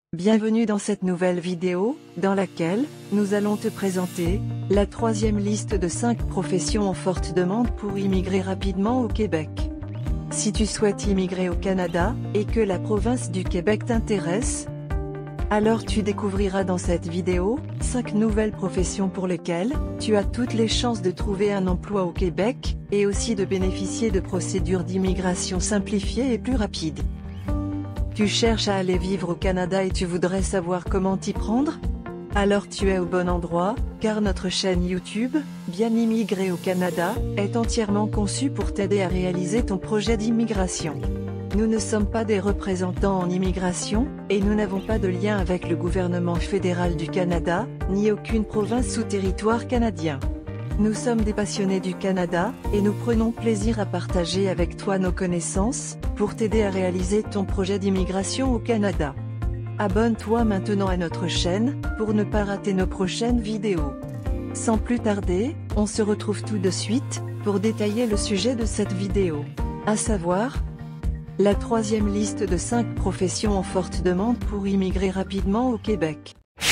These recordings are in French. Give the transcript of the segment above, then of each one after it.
Bienvenue dans cette nouvelle vidéo, dans laquelle, nous allons te présenter, la troisième liste de 5 professions en forte demande pour immigrer rapidement au Québec. Si tu souhaites immigrer au Canada, et que la province du Québec t'intéresse, alors tu découvriras dans cette vidéo, 5 nouvelles professions pour lesquelles, tu as toutes les chances de trouver un emploi au Québec, et aussi de bénéficier de procédures d'immigration simplifiées et plus rapides. Tu cherches à aller vivre au Canada et tu voudrais savoir comment t'y prendre? Alors tu es au bon endroit, car notre chaîne YouTube, Bien immigrer au Canada, est entièrement conçue pour t'aider à réaliser ton projet d'immigration. Nous ne sommes pas des représentants en immigration, et nous n'avons pas de lien avec le gouvernement fédéral du Canada, ni aucune province ou territoire canadien. Nous sommes des passionnés du Canada, et nous prenons plaisir à partager avec toi nos connaissances, pour t'aider à réaliser ton projet d'immigration au Canada. Abonne-toi maintenant à notre chaîne, pour ne pas rater nos prochaines vidéos. Sans plus tarder, on se retrouve tout de suite, pour détailler le sujet de cette vidéo. À savoir, la troisième liste de 5 professions en forte demande pour immigrer rapidement au Québec.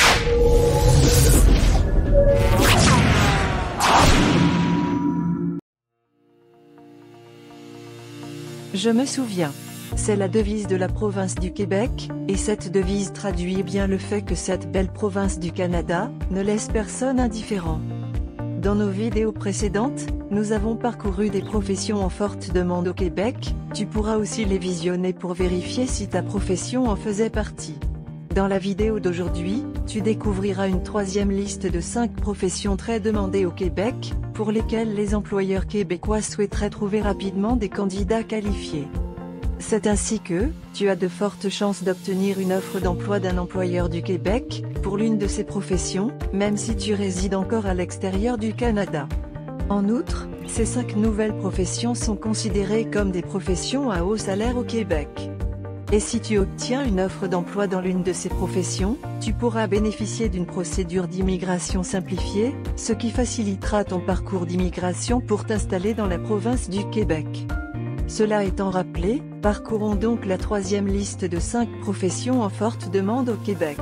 Je me souviens. C'est la devise de la province du Québec, et cette devise traduit bien le fait que cette belle province du Canada ne laisse personne indifférent. Dans nos vidéos précédentes, nous avons parcouru des professions en forte demande au Québec, tu pourras aussi les visionner pour vérifier si ta profession en faisait partie. Dans la vidéo d'aujourd'hui, tu découvriras une troisième liste de 5 professions très demandées au Québec, pour lesquelles les employeurs québécois souhaiteraient trouver rapidement des candidats qualifiés. C'est ainsi que, tu as de fortes chances d'obtenir une offre d'emploi d'un employeur du Québec, pour l'une de ces professions, même si tu résides encore à l'extérieur du Canada. En outre, ces 5 nouvelles professions sont considérées comme des professions à haut salaire au Québec. Et si tu obtiens une offre d'emploi dans l'une de ces professions, tu pourras bénéficier d'une procédure d'immigration simplifiée, ce qui facilitera ton parcours d'immigration pour t'installer dans la province du Québec. Cela étant rappelé, parcourons donc la troisième liste de 5 professions en forte demande au Québec.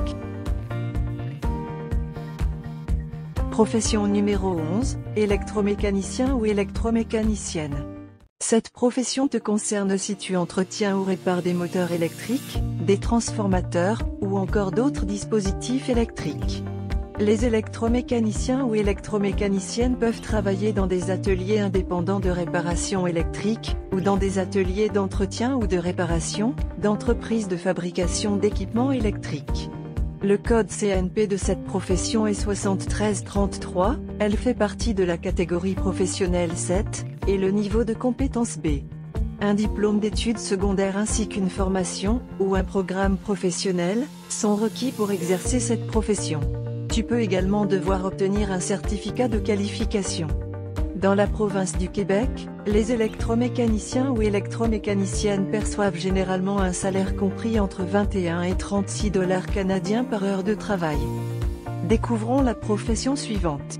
Profession numéro 11, électromécanicien ou électromécanicienne. Cette profession te concerne si tu entretiens ou répares des moteurs électriques, des transformateurs, ou encore d'autres dispositifs électriques. Les électromécaniciens ou électromécaniciennes peuvent travailler dans des ateliers indépendants de réparation électrique, ou dans des ateliers d'entretien ou de réparation, d'entreprises de fabrication d'équipements électriques. Le code CNP de cette profession est 7333, elle fait partie de la catégorie professionnelle 7, et le niveau de compétence B. Un diplôme d'études secondaires ainsi qu'une formation, ou un programme professionnel, sont requis pour exercer cette profession. Tu peux également devoir obtenir un certificat de qualification. Dans la province du Québec, les électromécaniciens ou électromécaniciennes perçoivent généralement un salaire compris entre 21 et 36 $ canadiens par heure de travail. Découvrons la profession suivante.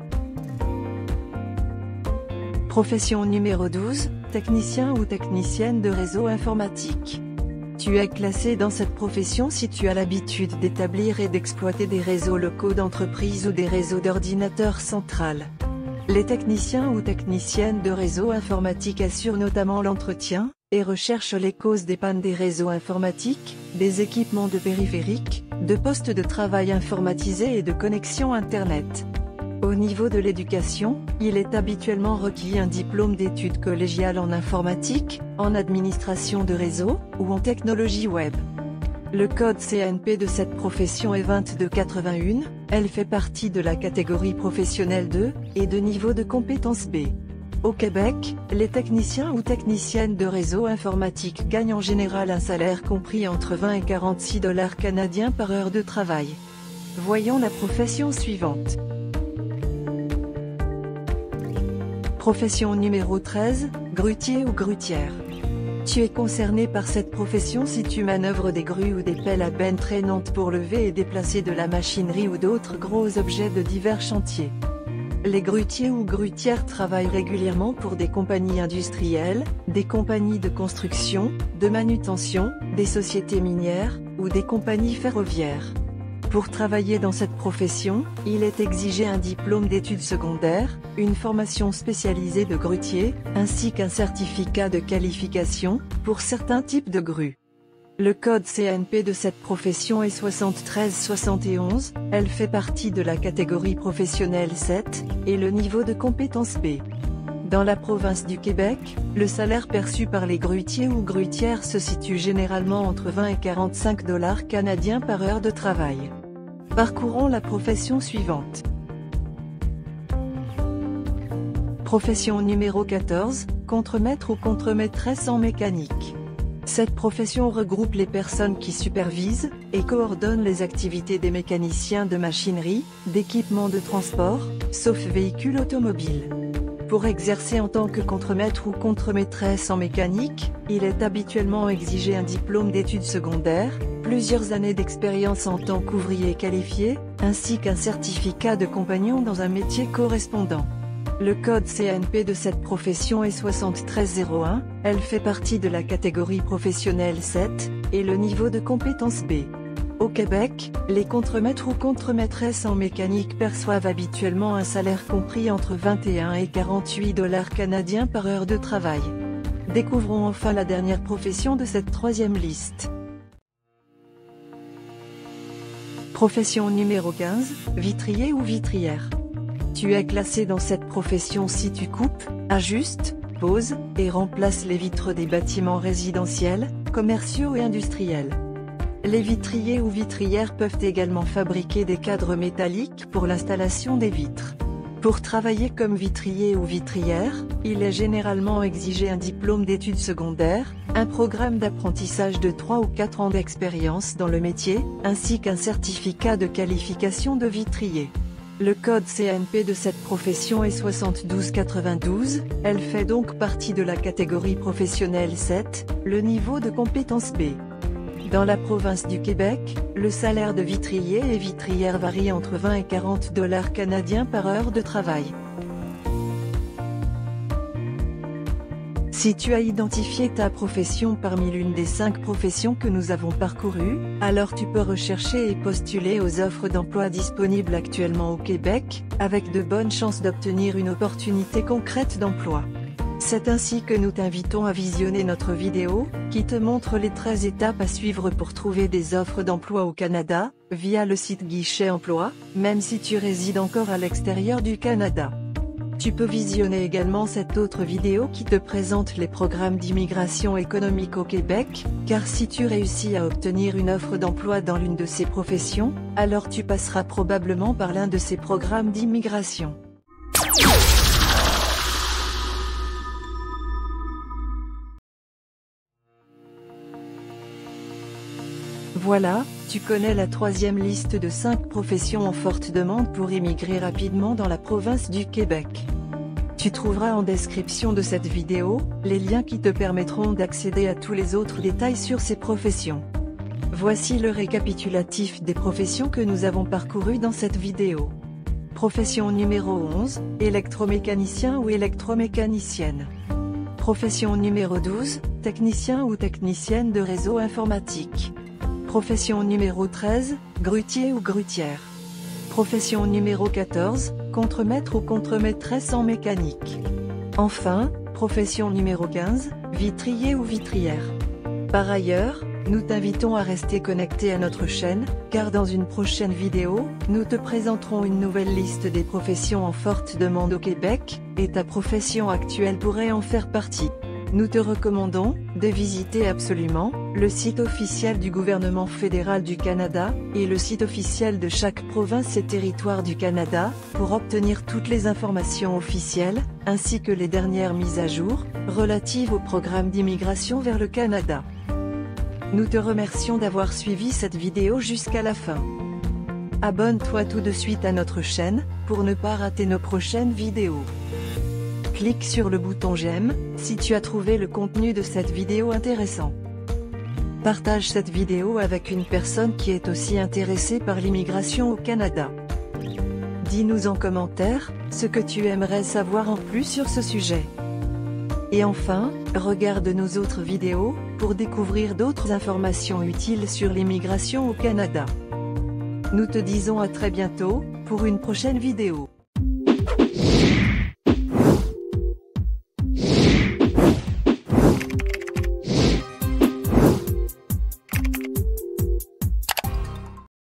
Profession numéro 12, technicien ou technicienne de réseau informatique. Tu es classé dans cette profession si tu as l'habitude d'établir et d'exploiter des réseaux locaux d'entreprise ou des réseaux d'ordinateurs centrales. Les techniciens ou techniciennes de réseau informatique assurent notamment l'entretien, et recherchent les causes des pannes des réseaux informatiques, des équipements de périphériques, de postes de travail informatisés et de connexion Internet. Au niveau de l'éducation, il est habituellement requis un diplôme d'études collégiales en informatique, en administration de réseau, ou en technologie web. Le code CNP de cette profession est 2281, elle fait partie de la catégorie professionnelle 2, et de niveau de compétence B. Au Québec, les techniciens ou techniciennes de réseau informatique gagnent en général un salaire compris entre 20 et 46 $ canadiens par heure de travail. Voyons la profession suivante. Profession numéro 13, grutier ou grutière. Tu es concerné par cette profession si tu manœuvres des grues ou des pelles à benne traînantes pour lever et déplacer de la machinerie ou d'autres gros objets de divers chantiers. Les grutiers ou grutières travaillent régulièrement pour des compagnies industrielles, des compagnies de construction, de manutention, des sociétés minières, ou des compagnies ferroviaires. Pour travailler dans cette profession, il est exigé un diplôme d'études secondaires, une formation spécialisée de grutier, ainsi qu'un certificat de qualification, pour certains types de grues. Le code CNP de cette profession est 7371, elle fait partie de la catégorie professionnelle 7, et le niveau de compétence B. Dans la province du Québec, le salaire perçu par les grutiers ou grutières se situe généralement entre 20 et 45 $ canadiens par heure de travail. Parcourons la profession suivante. Profession numéro 14, contremaître ou contremaîtresse en mécanique. Cette profession regroupe les personnes qui supervisent et coordonnent les activités des mécaniciens de machinerie, d'équipements de transport, sauf véhicules automobiles. Pour exercer en tant que contremaître ou contremaîtresse en mécanique, il est habituellement exigé un diplôme d'études secondaires, plusieurs années d'expérience en tant qu'ouvrier qualifié, ainsi qu'un certificat de compagnon dans un métier correspondant. Le code CNP de cette profession est 7301, elle fait partie de la catégorie professionnelle 7, et le niveau de compétence B. Au Québec, les contremaîtres ou contremaîtresses en mécanique perçoivent habituellement un salaire compris entre 21 et 48 $ canadiens par heure de travail. Découvrons enfin la dernière profession de cette troisième liste. Profession numéro 15, vitrier ou vitrière. Tu es classé dans cette profession si tu coupes, ajustes, poses, et remplaces les vitres des bâtiments résidentiels, commerciaux et industriels. Les vitriers ou vitrières peuvent également fabriquer des cadres métalliques pour l'installation des vitres. Pour travailler comme vitrier ou vitrière, il est généralement exigé un diplôme d'études secondaires, un programme d'apprentissage de 3 ou 4 ans d'expérience dans le métier, ainsi qu'un certificat de qualification de vitrier. Le code CNP de cette profession est 7292, elle fait donc partie de la catégorie professionnelle 7, le niveau de compétence B. Dans la province du Québec, le salaire de vitrier et vitrière varie entre 20 et 40 $ canadiens par heure de travail. Si tu as identifié ta profession parmi l'une des 5 professions que nous avons parcourues, alors tu peux rechercher et postuler aux offres d'emploi disponibles actuellement au Québec, avec de bonnes chances d'obtenir une opportunité concrète d'emploi. C'est ainsi que nous t'invitons à visionner notre vidéo, qui te montre les 13 étapes à suivre pour trouver des offres d'emploi au Canada, via le site Guichet Emploi, même si tu résides encore à l'extérieur du Canada. Tu peux visionner également cette autre vidéo qui te présente les programmes d'immigration économique au Québec, car si tu réussis à obtenir une offre d'emploi dans l'une de ces professions, alors tu passeras probablement par l'un de ces programmes d'immigration. Voilà, tu connais la troisième liste de 5 professions en forte demande pour immigrer rapidement dans la province du Québec. Tu trouveras en description de cette vidéo, les liens qui te permettront d'accéder à tous les autres détails sur ces professions. Voici le récapitulatif des professions que nous avons parcourues dans cette vidéo. Profession numéro 11, électromécanicien ou électromécanicienne. Profession numéro 12, technicien ou technicienne de réseau informatique. Profession numéro 13, grutier ou grutière. Profession numéro 14, contremaître ou contremaîtresse en mécanique. Enfin, profession numéro 15, vitrier ou vitrière. Par ailleurs, nous t'invitons à rester connecté à notre chaîne, car dans une prochaine vidéo, nous te présenterons une nouvelle liste des professions en forte demande au Québec, et ta profession actuelle pourrait en faire partie. Nous te recommandons de visiter absolument le site officiel du gouvernement fédéral du Canada, et le site officiel de chaque province et territoire du Canada, pour obtenir toutes les informations officielles, ainsi que les dernières mises à jour, relatives au programme d'immigration vers le Canada. Nous te remercions d'avoir suivi cette vidéo jusqu'à la fin. Abonne-toi tout de suite à notre chaîne, pour ne pas rater nos prochaines vidéos. Clique sur le bouton j'aime, si tu as trouvé le contenu de cette vidéo intéressant. Partage cette vidéo avec une personne qui est aussi intéressée par l'immigration au Canada. Dis-nous en commentaire, ce que tu aimerais savoir en plus sur ce sujet. Et enfin, regarde nos autres vidéos, pour découvrir d'autres informations utiles sur l'immigration au Canada. Nous te disons à très bientôt, pour une prochaine vidéo.